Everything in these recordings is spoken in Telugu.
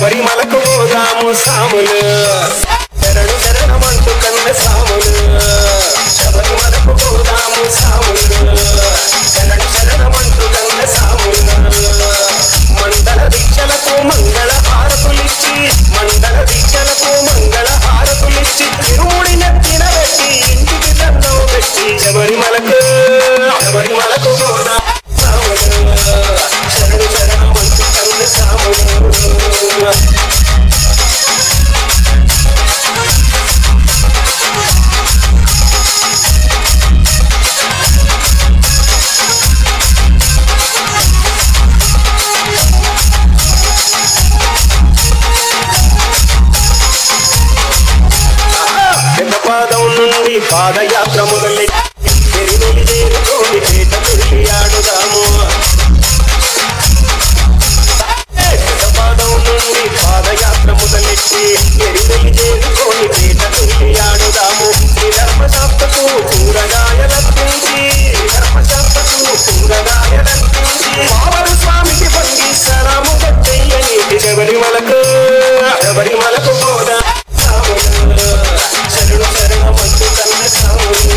శబరిమలకు పోదాము సాములు, శరణు శరణమంటూ కన్న సాములు. శబరిమలకు పోదాము సాములు, శరణు శరణమంటూ కన్న సాములు. మండల దీక్షలకు మంగళ హారతులిచ్చి, మండల దీక్షలకు మంగళ హారతులిచ్చి, తిరుముడి నెత్తిన పెట్టి ఇంటికి దండం పెట్టి శబరిమలకు పోదాము సాములు, శరణు శరణమంటూ కన్న సాములు. పాదం నుండి పాదయాత్ర మొదలెట్టి పెరివెలి చేరుకోని పేట తుల్లి ఆడుదాము. పాదం నుండి పాదయాత్ర మొదలెట్టి పెరివెలి చేరుకోని పేట తుల్లి ఆడుదాము. ధర్మశాస్త్రకు కూరగాయలర్పించి, ధర్మశాస్త్రకు కూరగాయలర్పించి మావరు స్వామికి పండి సలాము గట్టయ్యని శబరిమలకు పోదా శరణు శరణమంటూ కన్న సాములు.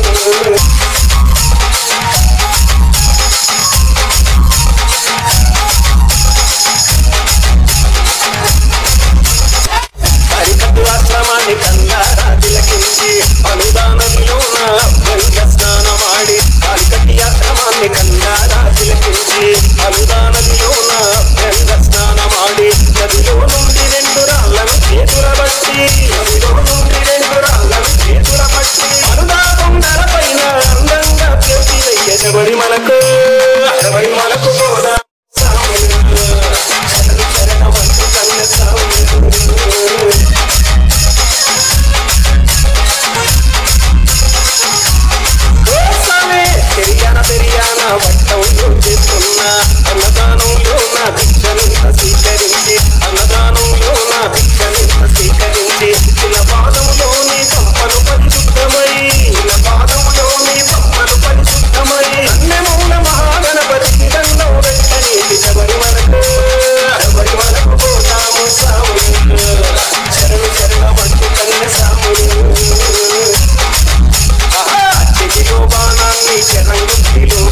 హరికట్టు ఆశ్రమాన్ని కన్నారా తిలకించి, అనుదానదిలోన గంగ స్నానమాడి. హరికట్టి ఆశ్రమాన్ని కన్నారా తిలకించి, అనుదానదిలోన గంగ స్నానమాడి. నదిలో నుండి 2 రాళ్లను చేతుల బట్టి, నదిలో నుండి 2 రాళ్లను చేతుల బట్టి అనుదాకొండల పైన అందంగా పెరిగిదయ్య శబరిమలకు పోదా సాములు, శరణు శరణమంటూ కన్న సాములు. పెరియాన వట్టంలో చేస్తున్నా అన్నదానంలో నా భిక్షనింత స్వీకరించి, అన్నదానంలో నా భిక్షనింత స్వీకరించి. చిన్న పాదములోని పంపలు పరిశుద్ధమై, చిన్న పాదములోని పంపలు పరిశుద్ధమై అన్నమూల మహాగణపతికి దండం పెట్టని శబరిమలకు పోదాము సాములు, శరణు శరణమంటూ కన్న సాములు. చెవిలో బాణాన్ని శరంగులో